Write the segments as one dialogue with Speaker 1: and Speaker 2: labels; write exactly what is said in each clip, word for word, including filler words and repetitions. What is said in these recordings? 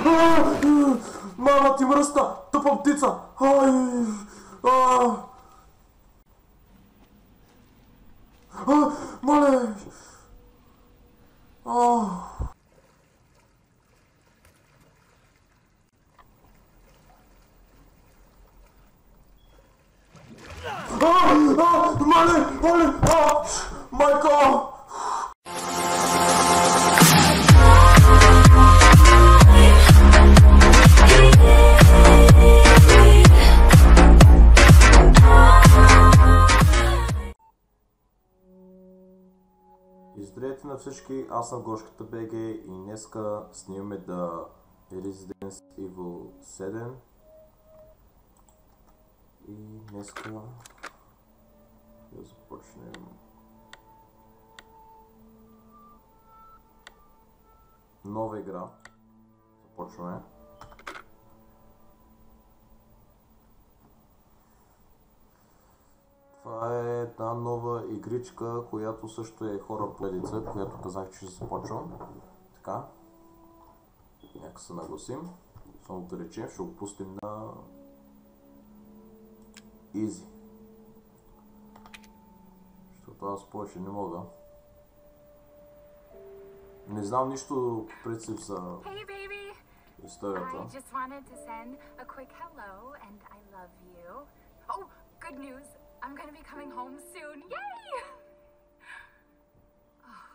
Speaker 1: Мама ти мръсна! Тъпа птица! Ай! А! А! Мале! А! А! А! Мале! Мале! А! Майко! Здравейте на всички, аз съм Гошката БГ и днеска снимаме The Resident Evil седем и днеска да започнем нова игра. Започваме. Това е една нова игричка, която също е хора поредица, която казах, че ще започвам. Така. Нека се нагласим. Само да речем, ще го пустим на Easy. Защото аз повече не мога. Не знам нищо по принцип за историята.
Speaker 2: I just wanted to send a quick hello and I love you. Oh, good news. I'm gonna be coming home soon. Yay! Oh,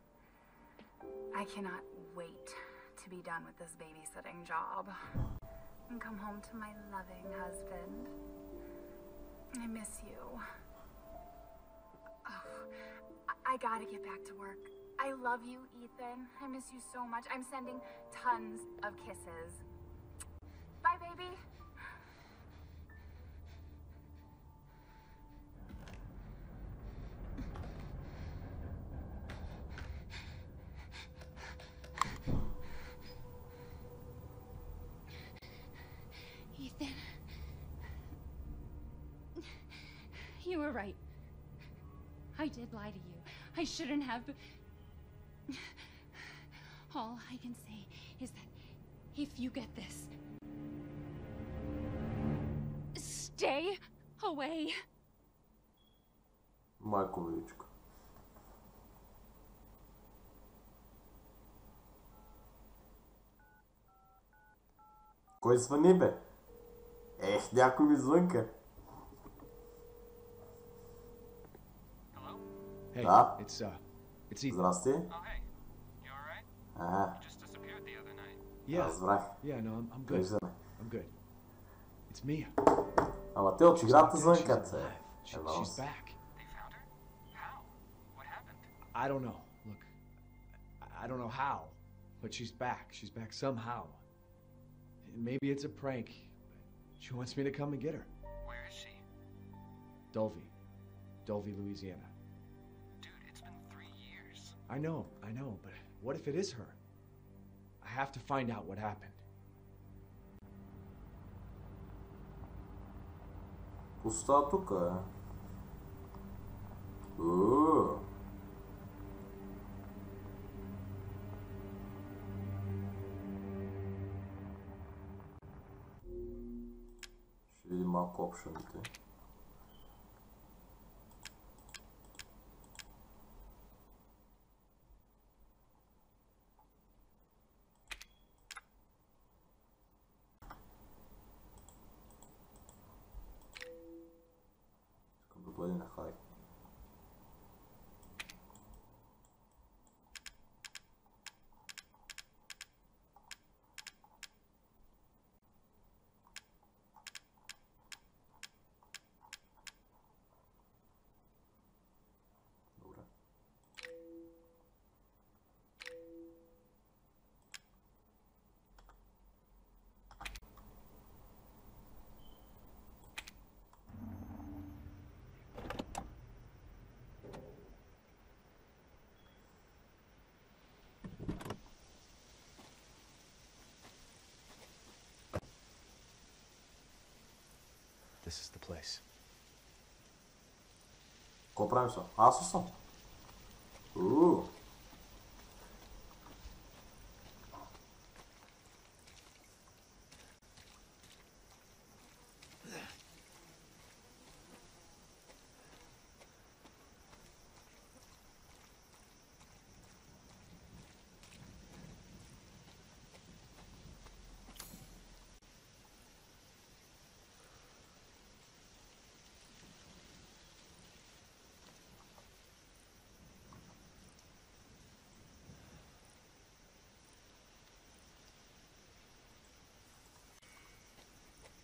Speaker 2: I cannot wait to be done with this babysitting job and come home to my loving husband. I miss you. Oh, I, I gotta get back to work. I love you, Ethan. I miss you so much. I'm sending tons of kisses. Bye, baby. Ethan. You were right. I did lie to you. I shouldn't have. All I can say is that if you get this, stay away.
Speaker 1: Майко величко. Кой звъни, бе? Ех, някой ми звънка.
Speaker 3: Hey,
Speaker 1: Да.
Speaker 3: it's uh, it's Ethan.
Speaker 1: Здрасти.
Speaker 4: Oh, hey. You alright?
Speaker 1: Ага,
Speaker 4: You just disappeared the other night.
Speaker 3: Yeah,
Speaker 1: разбрах.
Speaker 3: yeah, no, I'm, I'm good.
Speaker 1: Виждаме.
Speaker 3: I'm good. It's Mia.
Speaker 1: Ама те от играта
Speaker 3: She's
Speaker 1: звънкат се.
Speaker 3: alive. She,
Speaker 1: Ева
Speaker 3: she's
Speaker 1: се.
Speaker 3: back.
Speaker 4: They found her? How? What happened?
Speaker 3: I don't know. Look, I- I don't know how, but she's back. She's back somehow. Maybe it's a prank. She wants me to come and get her.
Speaker 4: Where is she?
Speaker 3: Dulvey. Dulvey, Louisiana.
Speaker 4: Dude, it's been three years.
Speaker 3: I know, I know, but what if it is her? I have to find out what happened.
Speaker 1: Пуста тук е. Ууу. Ще видим малко опшените. Искам да бъде на хай. Добре.
Speaker 3: This is the place.
Speaker 1: Какво правим са? Аз ли съм? Ууу.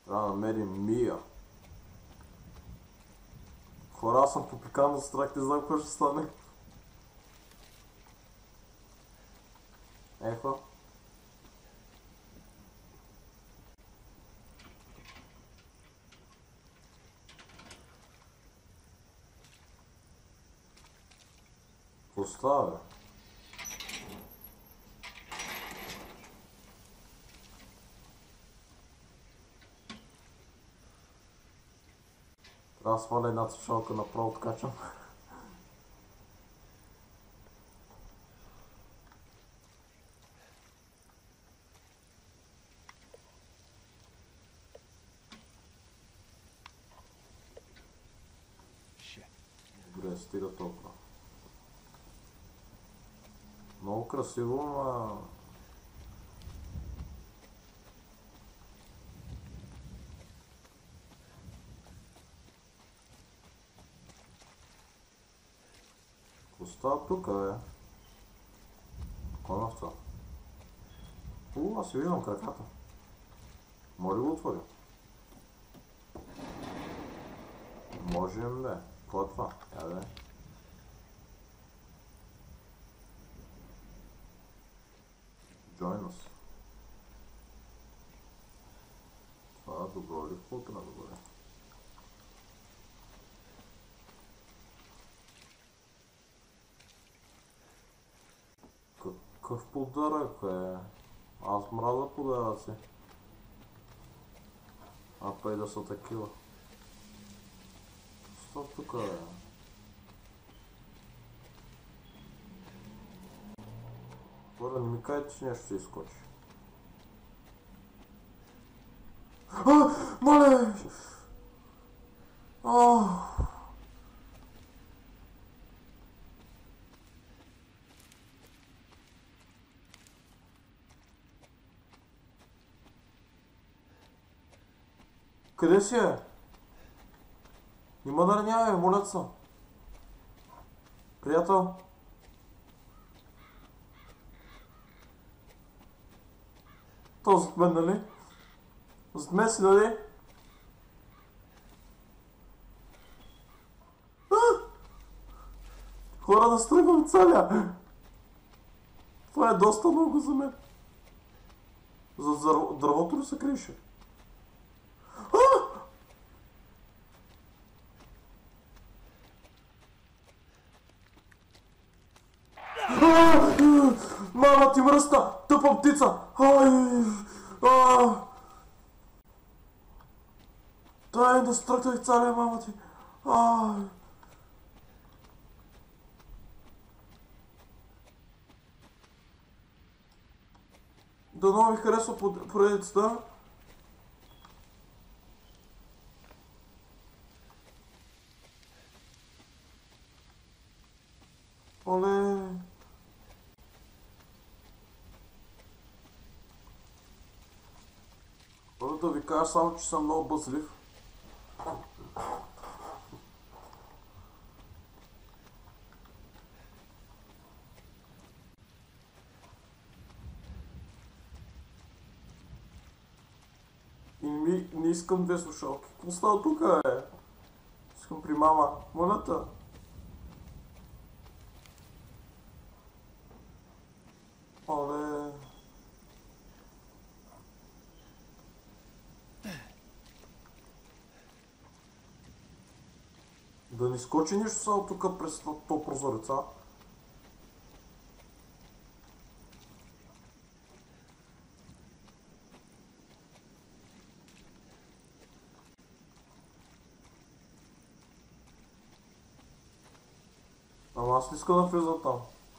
Speaker 1: Трябва да намерим Мия. Хора, аз съм попикан от страх, не знам какво ще стане. Ехо. Какво става, бе? Трябва да сваля една слушалка направо откачам. Добре, стига толкова. Много красиво, ама... Какво става тук, бе? Кой на това? У, аз си виждам краката. Може ли го отворя? Можем, бе. Какво е това? Я бе. Join us. Това е добро ли? Какво трябва да бъде? Какъв подарък е? Аз мразя подаръци. А пъй да са такива. Що тук е? Хора, не ми кажете, че нещо ще изкочи. А! Мале! А! Къде си е? Нима да няма, моля се. Приятел? То зад мен, нали? Зад мен си, нали? Хора, да стръгвам целя! Това е доста много за мен. За дървото ли се криеше? Мама ти мръсна! Тъпа птица! Ай! А! Дай да стръкнах царя, мама ти! Ай! Дано ви харесва поредицата. Оле! Първо да ви кажа само, че съм много бъзлив. И ми, не искам две слушалки. Какво става тук, е? Искам при мама. Моля те. Оле. Да не скочи нищо само тук през то прозореца. Ама аз не искам да влизам там.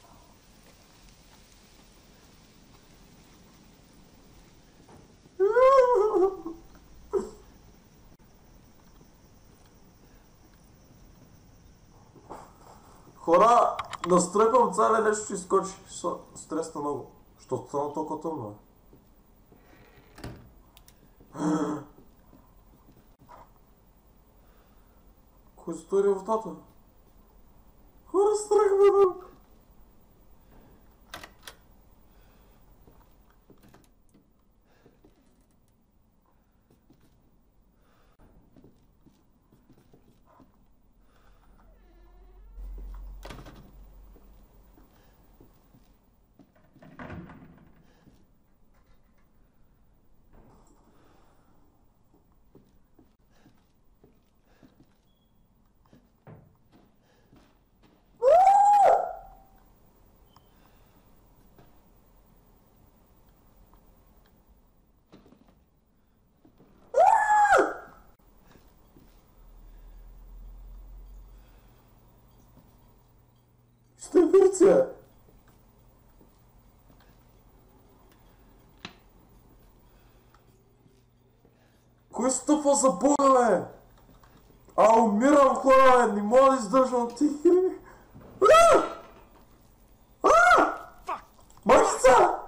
Speaker 1: Хора, настръпвам царя, нещо ще изкочи. Стресна много. Защото стана толкова тъмно, е. Кой затвори вратата? Хора, страх ме, бе! полиция! Кой стъпва за Бога, бе? А, умирам, хора, бе! Не мога да издържам тихи! А! А! Майчица!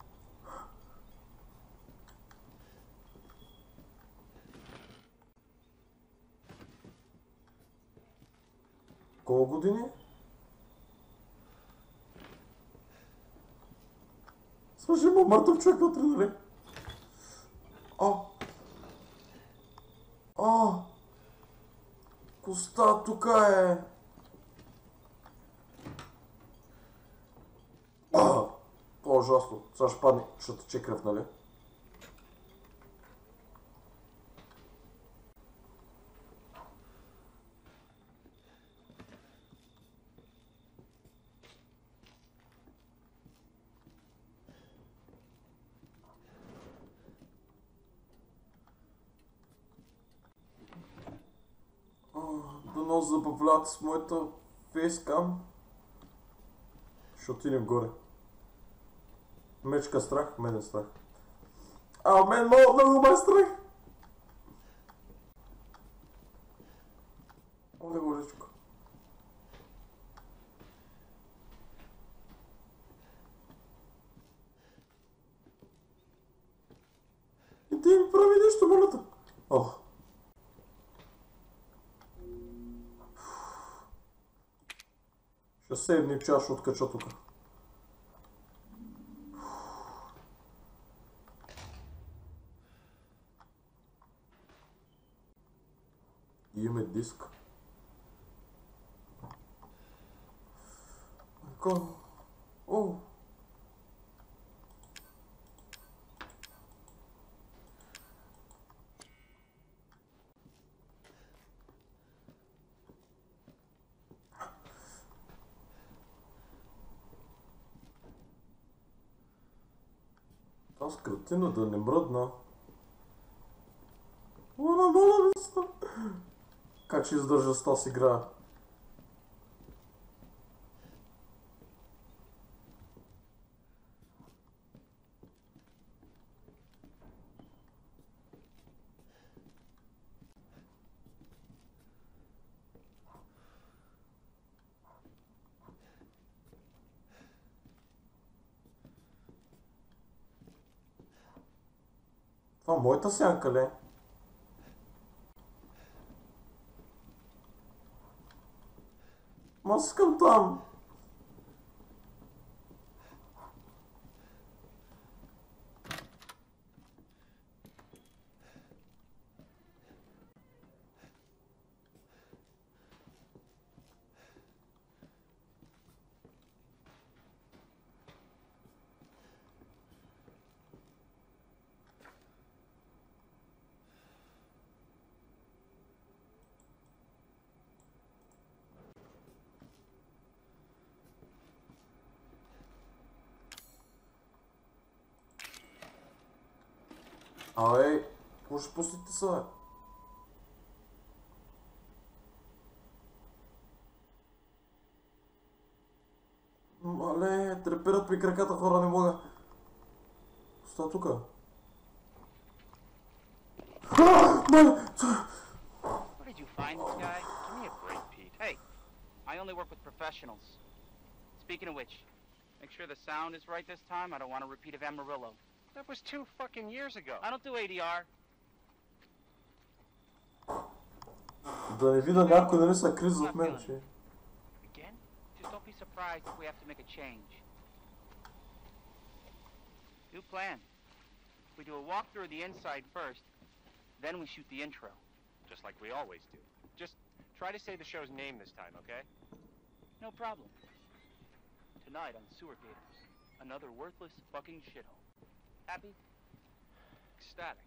Speaker 1: Колко години? Слушай, има мъртъв човек вътре, нали? А! А! Коста тука е! А! Това е ужасно. Сега ще падне, ще тече кръв, нали? Дано забавлявате с моята фейскам. Ще отидем горе. Мечка страх, мен е страх. А, мен много, много ме е страх. Оле, голечко. И ти ми прави нещо, молята. О. Ще седни чаш откача тука. Имаме диск. Ко? О! Аз картина да не мръдна. Моля, моля, не ста. Как ще издържа с тази игра? Това моята сянка, ли? Ма аз искам там. Абе, какво ще пустите са, бе? Мале, треперят ми краката, хора, не мога. Оста тука.
Speaker 5: Where did you find this guy? Give me a break, Pete. Hey, I only work with professionals. Speaking of which, make sure the sound is right this time. I don't want a repeat of Amarillo.
Speaker 4: That was two fucking years ago.
Speaker 5: I don't do A D R.
Speaker 1: Да не видя някой, нали са криз от мен, че...
Speaker 5: Again? Just don't be surprised if we have to make a change. New plan. We do a walkthrough of the inside first, then we shoot the intro.
Speaker 4: Just like we always do. Just try to say the show's name this time, okay?
Speaker 5: No problem. Tonight on Sewer Gators, another worthless fucking shithole. Happy?
Speaker 4: Ecstatic.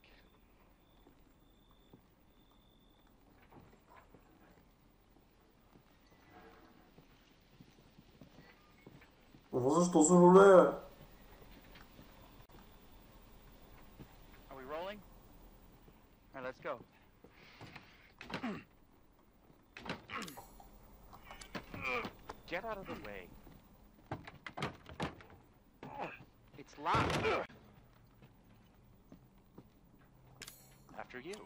Speaker 1: Това защо се руле, бе?
Speaker 5: Are we rolling? All right, let's go.
Speaker 4: Get out of the way.
Speaker 5: It's locked.
Speaker 4: After you.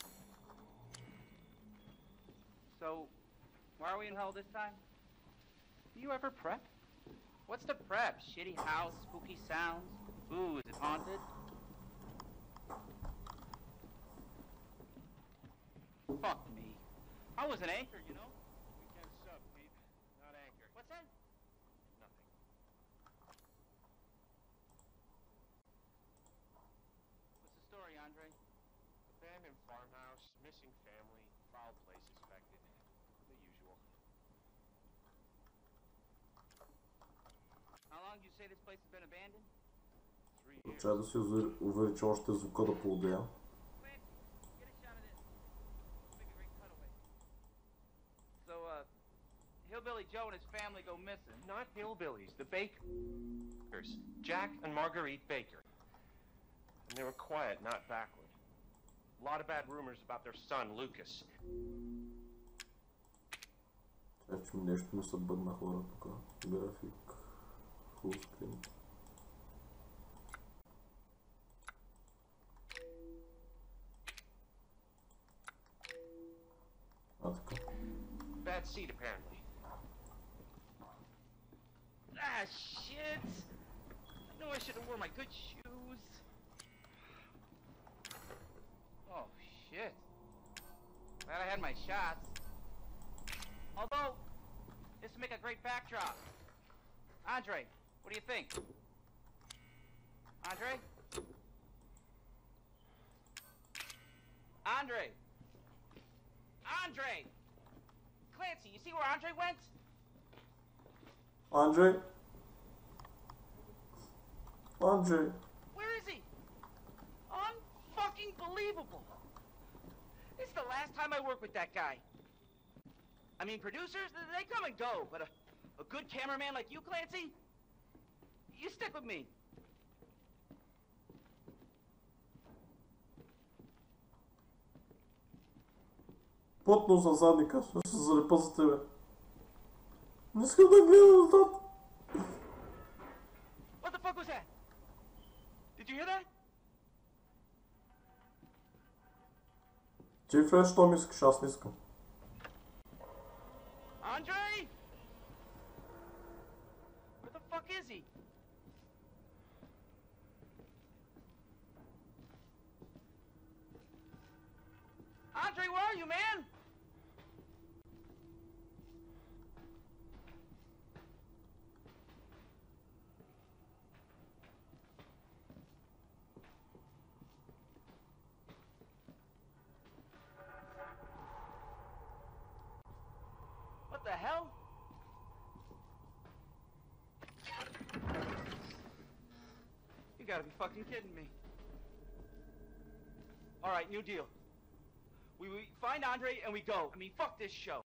Speaker 5: So, why are we in hell this time? Do you ever prep? What's the prep? Shitty house, spooky sounds? Ooh, is it haunted? Fuck me. I was an anchor, you know?
Speaker 4: Weekend sub, Pete. Not anchor.
Speaker 5: What's that?
Speaker 4: Nothing.
Speaker 5: What's the story, Andre?
Speaker 4: Abandoned farmhouse, missing family, foul play suspected. The usual.
Speaker 5: How long do you say this place has been abandoned?
Speaker 4: Three years.
Speaker 1: Трябва да се увери, увери, че още звука да поудея.
Speaker 5: Clancy, get a shot of this. Make a great cutaway. So, uh, Hillbilly Joe and his family go missing.
Speaker 4: Not hillbillies, the Bakers. Jack and Marguerite Baker. And they were quiet, not backward. A lot of bad rumors about their son, Lucas.
Speaker 1: Е, че нещо ми се бъдна хора тук. График. Фулскрин. А, така.
Speaker 4: Bad seed, apparently.
Speaker 5: Ah, shit! I knew I should have worn my good shoes. Oh, shit. Glad I had my shots. Although, this would make a great backdrop. Andre, what do you think? Andre? Andre! Andre! Clancy, you see where Andre went?
Speaker 1: Андрей? Андрей?
Speaker 5: Where is he? Unfucking believable. This is the last time I work with that guy. I mean, producers, they come and go, but a, a good cameraman like you, Clancy, you stick with me.
Speaker 1: Плътно за задника, ще се залепа за тебе. Не искам да гледам назад.
Speaker 5: What the fuck was that? Did you hear that?
Speaker 1: Ти влез, що искаш, аз не искам.
Speaker 5: Andre? Where the fuck is he? Andre, where are you, man? What the hell? You gotta be fucking kidding me. All right, new deal. We, we find Andre and we go. I mean, fuck this show.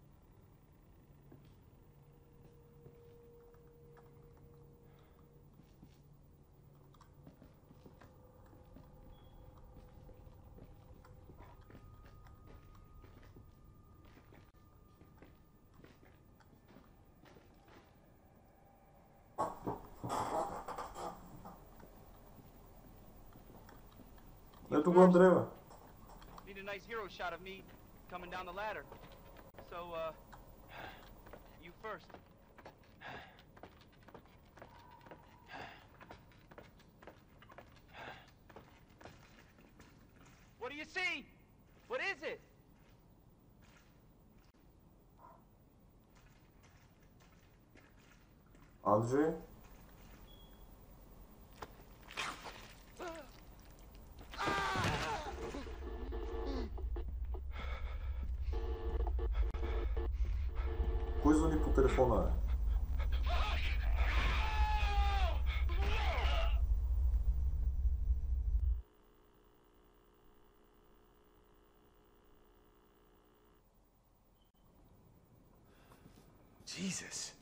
Speaker 1: Ето го Андрей, бе.
Speaker 5: Need a nice hero shot of me coming down the ladder. So, uh, you first. What do you see? What is it?
Speaker 1: Андрей? Кой звъни по телефона, бе?
Speaker 3: Jesus.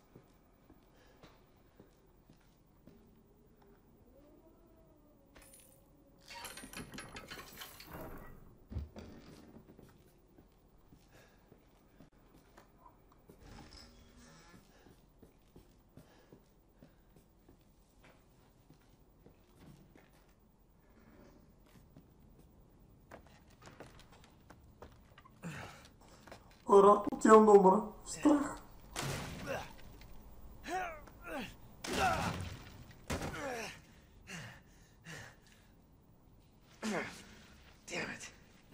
Speaker 1: Хора, отивам да умра. Страх.
Speaker 5: Damn it.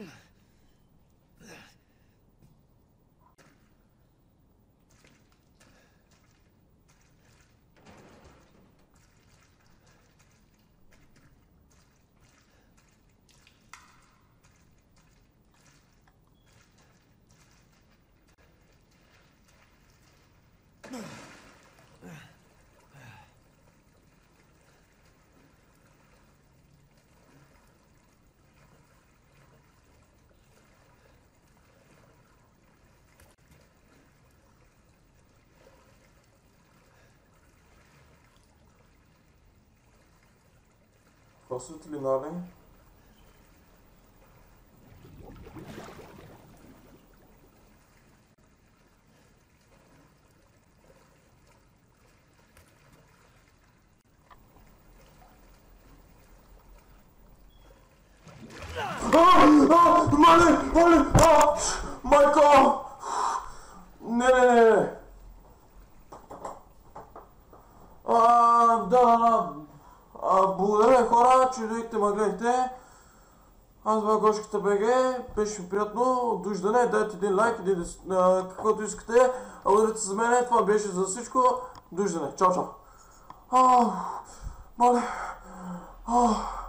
Speaker 1: Това светлина ли? Мале! Мале! Майко! Не, не, не, не! А, да, да, да. А, благодаря хора, че дойдете ме гледахте. Аз бях Гошката БГ, беше ми приятно, довиждане, дайте един лайк, един, а, каквото искате, абонирайте се за мен, това беше за всичко, довиждане, чао, чао. Ау, мале, ау.